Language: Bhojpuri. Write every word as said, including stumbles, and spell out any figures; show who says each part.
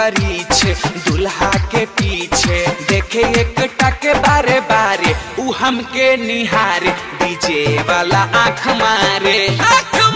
Speaker 1: परिछ दुल्हा के पीछे देखे एक टके बारे बारे उ हमके निहारे डीजे वाला आँख मारे आँख